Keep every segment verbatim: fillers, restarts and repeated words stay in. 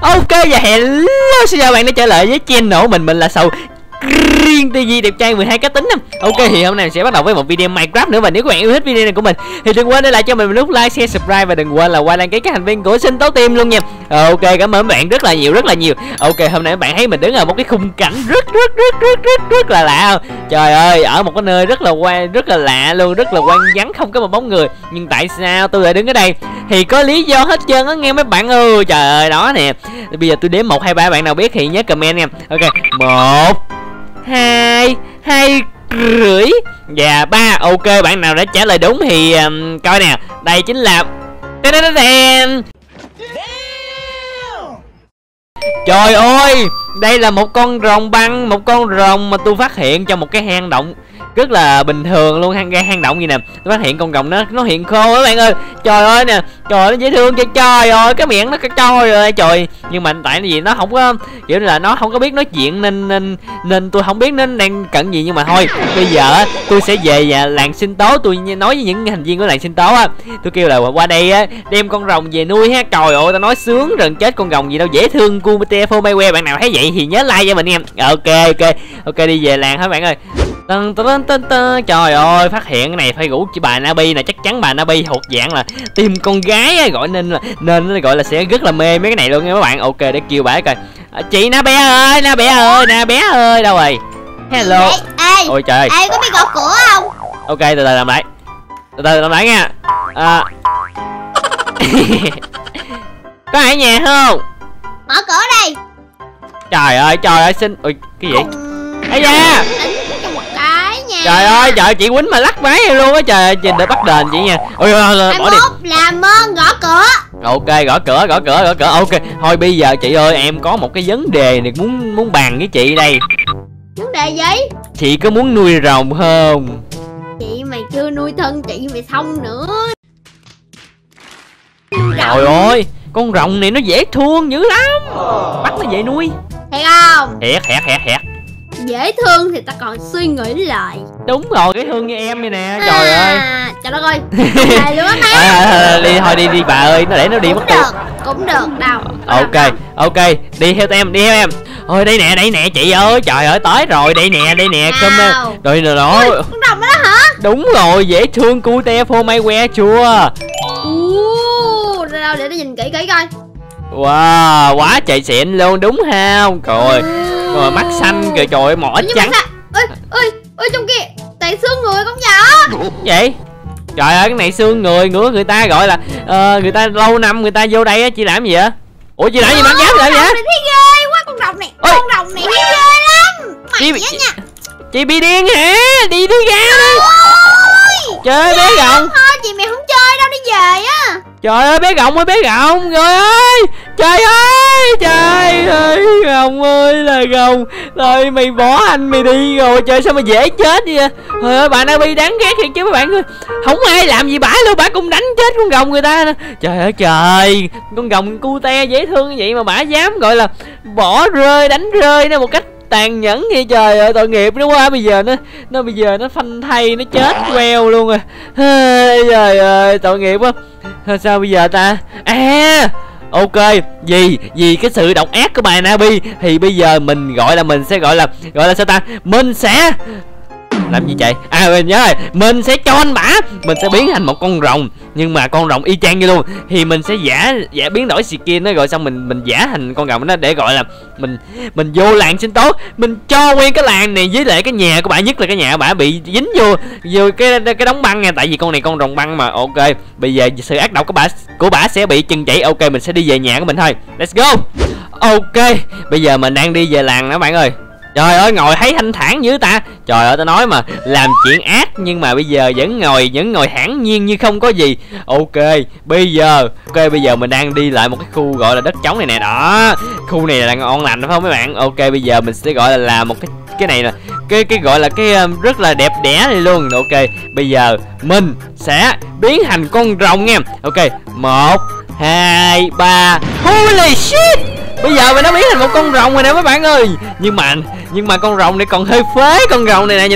Ok và hello, xin chào bạn đã trở lại với channel mình. Mình là Sầu Riêng ti vi đẹp trai mười hai cá tính. Ok thì hôm nay mình sẽ bắt đầu với một video Minecraft nữa. Và nếu các bạn yêu thích video này của mình thì đừng quên để lại cho mình một nút like, share, subscribe. Và đừng quên là qua đăng ký các thành viên của Sinh Tố Team luôn nha. Ok, cảm ơn các bạn rất là nhiều rất là nhiều. Ok, hôm nay các bạn thấy mình đứng ở một cái khung cảnh rất rất rất rất rất rất là lạ không? Trời ơi, ở một cái nơi rất là quan rất là lạ luôn, rất là quang vắng, không có một bóng người. Nhưng tại sao tôi lại đứng ở đây? Thì có lý do hết trơn á nghe mấy bạn ơi. Trời ơi, đó nè. Bây giờ tôi đếm một hai ba, bạn nào biết thì nhớ comment nha. Ok, một hai hai rưỡi và ba. Ok, bạn nào đã trả lời đúng thì um, coi nè, đây chính là trời ơi, đây là một con rồng băng, một con rồng mà tôi phát hiện trong một cái hang động rất là bình thường luôn, hang gai hang động gì nè. Tôi phát hiện con rồng nó nó hiện khô các bạn ơi. Trời ơi nè, trời ơi, nó dễ thương cho trời ơi, cái miệng nó cái trời ơi trời. Nhưng mà tại vì nó không có kiểu là nó không có biết nói chuyện nên nên nên tôi không biết nó đang cận gì. Nhưng mà thôi, bây giờ tôi sẽ về và làng sinh tố, tôi nói với những thành viên của làng sinh tố á, tôi kêu là qua đây á đem con rồng về nuôi ha. Trời ơi, tao nói sướng rần chết, con rồng gì đâu dễ thương. Cumete Fomaywe, bạn nào thấy vậy thì nhớ like cho mình em. Ok ok ok, đi về làng hết bạn ơi. Tân tân tân tân. Trời ơi, phát hiện cái này phải rủ chị bà Nabi nè, chắc chắn bà Nabi thuộc dạng là tìm con gái á, gọi nên là nên gọi là sẽ rất là mê mấy cái này luôn nha các bạn. Ok, để kêu bà coi. À, chị Nabe ơi, Nabe ơi, Nabe ơi, đâu rồi? Hello. Ê, ê, ôi trời. Ê, có biết gõ cửa không? Ok, từ từ làm lại. Từ từ làm lại nha. À... có ai ở nhà không? Mở cửa đi. Trời ơi, trời ơi, xin. Ui, cái gì? Ây da. Trời ơi, trời, chị quýnh mà lắc váy em luôn á. Trời ơi, chị đợi bắt đền chị nha. Ôi, bỏ đi. Làm ơn gõ cửa. Ok, gõ cửa, gõ cửa, gõ cửa. Ok, thôi bây giờ chị ơi, em có một cái vấn đề này muốn muốn bàn với chị đây. Vấn đề gì? Chị có muốn nuôi rồng không? Chị mày chưa nuôi thân chị mày xong nữa. Trời ơi, con rồng này nó dễ thương dữ lắm. Bắt nó về nuôi. Thiệt không? Thiệt, thiệt, thiệt, thiệt. Dễ thương thì ta còn suy nghĩ lại. Đúng rồi, dễ thương như em vậy nè. Trời à, ơi. Trời đất ơi. Thề luôn á má. À, à, đi thôi, đi đi bà ơi, nó để nó đi mất tiêu. Cũng được đâu. Ok, ok, đi theo em, đi theo em. Ôi đây nè, đây nè chị ơi, trời ơi tới rồi, đây nè, đây nè, cơm rồi nè đó. Con rồng đó hả? Đúng rồi, dễ thương cute Fomaywe chưa? Ủa, đâu để nó nhìn kỹ kỹ coi. Wow, quá trời xịn luôn đúng không? Trời, rồi mắt xanh kìa, trời ơi, mỏ trắng. Ơi, ơi, ơi trong kia, tại xương người con nhỏ. Vậy? Trời ơi, cái này xương người, ngứa người ta gọi là uh, người ta lâu năm người ta vô đây á, chị làm gì vậy? Ủa chị làm gì mà dám vậy? Con rồng này thấy ghê quá, con rồng này, con rồng này thấy ghê lắm. Mày chị, nha. Chị bị điên hả? Đi đi ra đi. Chơi bé rồng. Thôi chị mày không chơi đâu, đi về á. Trời ơi bé rồng ơi, bé rồng rồi ơi. Trời ơi, trời ơi, rồng ơi là rồng. Thôi mày bỏ anh mày đi rồi, trời sao mà dễ chết vậy? Trời ơi bà Nabi đáng ghét thiệt chứ mấy bạn ơi. Không ai làm gì bả luôn, bả cũng đánh chết con rồng người ta nè. Trời ơi trời, con rồng cute dễ thương như vậy mà bả dám gọi là bỏ rơi, đánh rơi nó một cách tàn nhẫn vậy. Trời ơi tội nghiệp nó quá. Bây giờ nó nó bây giờ nó phanh thay, nó chết queo luôn rồi. Trời ơi tội nghiệp quá. Sao bây giờ ta? À ok, vì vì cái sự độc ác của bà Nabi thì bây giờ mình gọi là mình sẽ gọi là gọi là sao ta? Mình sẽ làm gì chạy? À mình nhớ rồi, mình sẽ cho anh bả, mình sẽ biến thành một con rồng, nhưng mà con rồng y chang như luôn. Thì mình sẽ giả giả biến đổi skin nó, rồi xong mình mình giả thành con rồng đó để gọi là mình mình vô làng sinh tố, mình cho nguyên cái làng này với lại cái nhà của bả, nhất là cái nhà của bả bị dính vô vô cái cái đống băng nha, tại vì con này con rồng băng mà. Ok, bây giờ sự ác độc của bả của bả sẽ bị chừng trị. Ok, mình sẽ đi về nhà của mình thôi. Let's go. Ok, bây giờ mình đang đi về làng đó bạn ơi. Trời ơi ngồi thấy thanh thản dữ ta. Trời ơi tao nói mà, làm chuyện ác nhưng mà bây giờ vẫn ngồi vẫn ngồi hẳn nhiên như không có gì. Ok bây giờ Ok bây giờ mình đang đi lại một cái khu gọi là đất trống này nè. Đó, khu này là ngon lành phải không mấy bạn? Ok bây giờ mình sẽ gọi là làm một cái cái này nè, cái cái gọi là cái um, rất là đẹp đẽ này luôn. Ok bây giờ mình sẽ biến thành con rồng nha. Ok một hai ba. Holy shit, bây giờ mình đã biến thành một con rồng rồi nè mấy bạn ơi. Nhưng mà nhưng mà con rồng này còn hơi phế. Con rồng này nè, nhìn nè,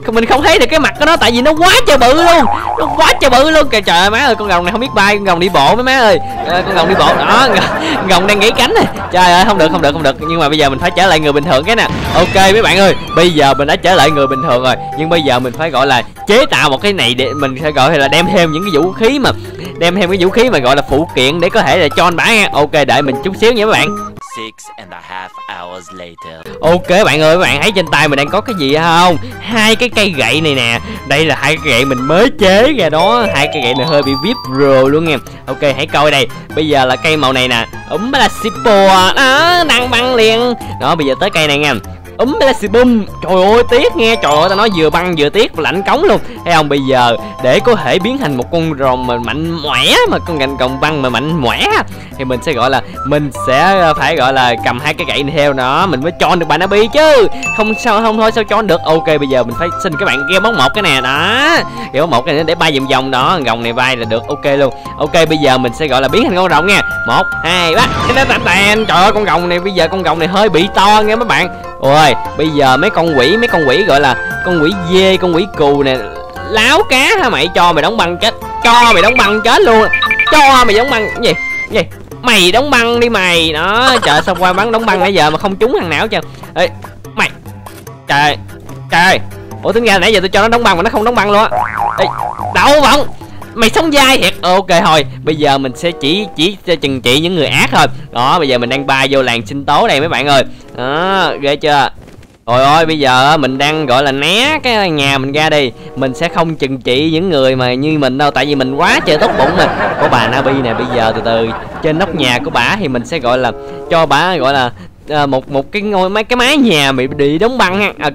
mình không thấy được cái mặt của nó tại vì nó quá trời bự luôn, nó quá trời bự luôn kìa. Trời ơi má ơi, con rồng này không biết bay, con rồng đi bộ mấy má ơi. À, con rồng đi bộ đó, con rồng đang gãy cánh này. Trời ơi không được không được không được, nhưng mà bây giờ mình phải trở lại người bình thường cái nè. Ok mấy bạn ơi, bây giờ mình đã trở lại người bình thường rồi, nhưng bây giờ mình phải gọi là chế tạo một cái này để mình sẽ gọi là đem thêm những cái vũ khí mà đem thêm cái vũ khí mà gọi là phụ kiện để có thể là cho anh bả nha. Ok đợi mình chút xíu nha các bạn. Six and a half hours later. Ok bạn ơi, các bạn thấy trên tay mình đang có cái gì không? Hai cái cây gậy này nè. Đây là hai cái gậy mình mới chế ra đó. Hai cây gậy này hơi bị vip rồi luôn nha. Ok hãy coi đây. Bây giờ là cây màu này nè. Úm là Sippo. Đó, đang băng liền. Đó bây giờ tới cây này nha. Úm là bum. Trời ơi tiếc nghe. Trời ơi tao nói vừa băng vừa tiếc lạnh cống luôn. Thấy không, bây giờ để có thể biến thành một con rồng mà mạnh mẽ, mà con gành còng băng mà mạnh mẽ, thì mình sẽ gọi là mình sẽ phải gọi là cầm hai cái gậy này theo nó mình mới cho được bạn Nabi chứ. Không sao không thôi sao cho được. Ok bây giờ mình phải xin các bạn ghe bóng một cái nè. Đó ghe bóng một cái nữa để bay vòng vòng đó, rồng này bay là được. Ok luôn. Ok bây giờ mình sẽ gọi là biến thành con rồng nha. Một hai ba. Trời ơi con rồng này bây giờ con rồng này hơi bị to nghe mấy bạn. Ôi bây giờ mấy con quỷ mấy con quỷ gọi là con quỷ dê, con quỷ cù nè, láo cá hả mày, cho mày đóng băng chết, cho mày đóng băng chết luôn, cho mày đóng băng cái gì cái gì mày đóng băng đi mày. Đó trời sao qua bắn đóng băng nãy giờ mà không trúng thằng nào chứ. Ê mày, trời trời ủa tính ra nãy giờ tôi cho nó đóng băng mà nó không đóng băng luôn á. Ê đậu bọng mày sống dai thiệt. Ok thôi bây giờ mình sẽ chỉ chỉ cho chừng trị những người ác thôi. Đó bây giờ mình đang bay vô làng sinh tố đây mấy bạn ơi. Đó ghê chưa. Trời ơi bây giờ mình đang gọi là né cái nhà mình ra đi. Mình sẽ không chừng trị những người mà như mình đâu, tại vì mình quá trời tốt bụng mà. Có bà Nabi nè, bây giờ từ từ trên nóc nhà của bả thì mình sẽ gọi là cho bả gọi là uh, một một cái ngôi mấy cái mái nhà bị bị đóng băng ha. Ok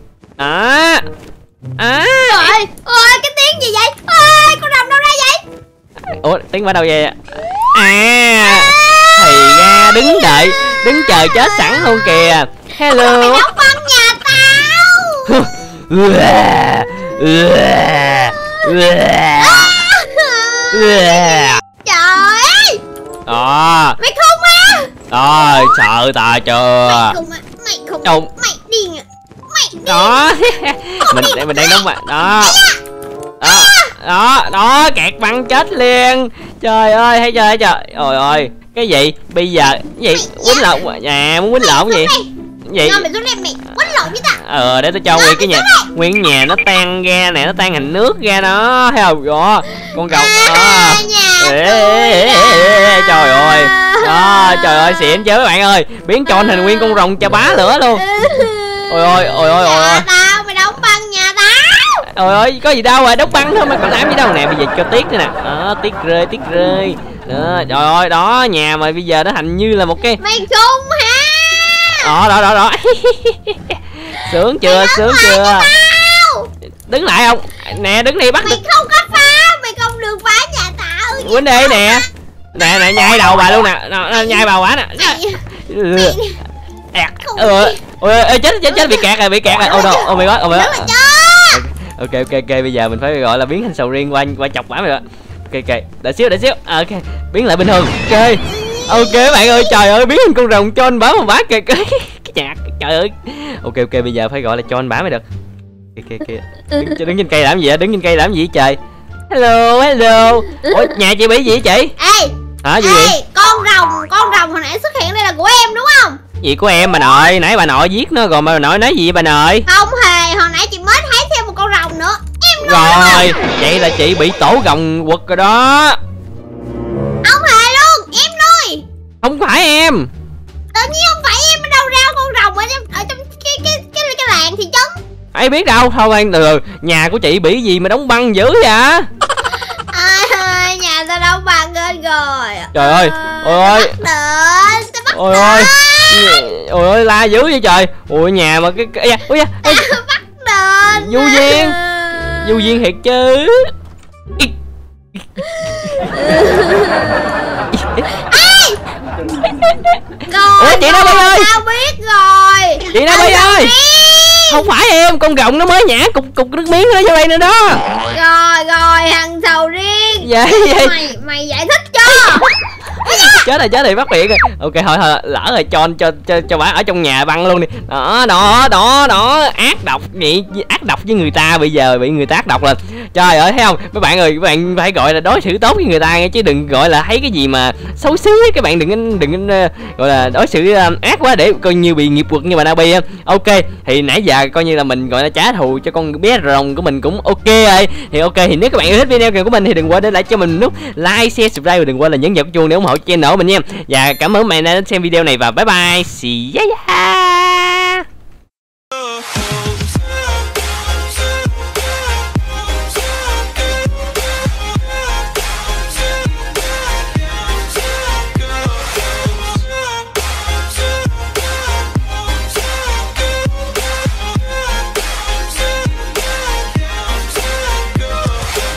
đó. À. Trời ơi cái tiếng gì vậy? Ôi con rồng đâu ra vậy? Ủa tiếng ở đâu vậy? À thì ra đứng đợi đứng chờ chết sẵn luôn kìa. Hello. Mày đóng băng nhà tao. Trời ơi. Đó. Mày khùng á. Rồi sợ tà chưa. Mày khùng á. Mày khùng. Không. Mày điên à. Mày điên. Đó. mình mình đang đóng băng đó. Đó đó đó kẹt băng chết liền. Trời ơi thấy trời trời. Trời ơi cái gì bây giờ cái gì quýnh lộn à, muốn quýnh lộn gì gì mày xuống đây mày quýnh lộn với ta. Ờ để tôi cho nguyên cái nhà nguyên nhà nó tan ra nè, nó tan thành nước ra đó thấy không. Đó con rồng đó. Trời ơi đó trời ơi xịn chưa các bạn ơi, biến tròn thành nguyên con rồng cho bá lửa luôn. Ôi ôi ôi ôi ôi tao mày đóng băng nhà tao. Ôi ơi có gì đâu rồi, đóng băng thôi mà còn làm gì đâu nè. Bây giờ cho tiếc nữa nè. Đó tiếc rơi tiếc rơi đó. Trời ơi đó nhà mà bây giờ nó thành như là một cái mày khùng hả. Đó đó đó đó. Sướng chưa sướng chưa. Đứng lại không nè, đứng đi bắt mày được. Không có phá, mày không được phá nhà tao. Quýnh đi nè nè nè nhai đầu bà luôn nè, nhai bà quả nè. Ừ. Ôi chết chết chết bị kẹt rồi bị kẹt rồi. Ô đâu ô mày quá ô mày quá. Ok ok ok bây giờ mình phải gọi là biến thành sầu riêng qua qua chọc bả mày rồi. Ok ok đợi xíu đợi xíu. À, ok biến lại bình thường. Ok ok bạn ơi trời ơi biến thành con rồng cho anh bả một bả kìa. Cái nhạc trời ơi. Ok ok bây giờ phải gọi là cho anh bả mới được. Ok ok đứng, đứng trên cây làm gì vậy, đứng trên cây làm gì vậy trời. Hello hello. Ủa nhà chị bị gì vậy chị? Ê hả gì ê, vậy? Con rồng con rồng hồi nãy xuất hiện đây là của em đúng không? Gì của em bà nội, nãy bà nội giết nó rồi mà bà nội nói gì vậy bà nội? Không hề, hồi nãy chị mới thấy thêm một con rồng nữa. Em rồi vậy là chị bị tổ rồng quật rồi đó. Không hề luôn, em nuôi. Không phải em. Tự nhiên không phải em, ở đâu ra con rồng ở trong ở trong cái cái cái cái làng thị trấn. Ai biết đâu, thôi anh từ nhà của chị bị gì mà đóng băng dữ vậy? À, nhà tao đóng băng hết rồi. Trời ơi, ôi ơi. Ôi ôi. Ôi ơi la dữ vậy trời. Ôi nhà mà cái cái ôi da. Bắt đền. Du duyên. Du duyên thiệt chứ. Rồi, ủa chị Nabi ơi. Tao biết rồi. Chị Nabi ơi. Không phải em, con rồng nó mới nhả cục cục nước miếng nó vô đây nữa đó. Rồi rồi thằng sầu riêng. Vậy vậy Mày mày giải thích cho. chết rồi chết rồi bắt miệng rồi. Ok thôi thôi lỡ rồi cho cho cho cho bà ở trong nhà băng luôn đi. Đó đó đó đó ác độc vậy, ác độc với người ta, bây giờ bị người ta ác độc lên. Trời ơi thấy không mấy bạn ơi, các bạn phải gọi là đối xử tốt với người ta nghe, chứ đừng gọi là thấy cái gì mà xấu xí các bạn, đừng đừng gọi là đối xử ác quá để coi như bị nghiệp quật như bà Nabi. Ok thì nãy giờ coi như là mình gọi là trả thù cho con bé rồng của mình cũng ok rồi. Thì ok thì nếu các bạn yêu thích video của mình thì đừng quên để lại cho mình nút like, share, subscribe và đừng quên là nhấn vào cái chuông để ủng hộ channel của mình nha. Và cảm ơn các bạn đã xem video này và bye bye, see ya.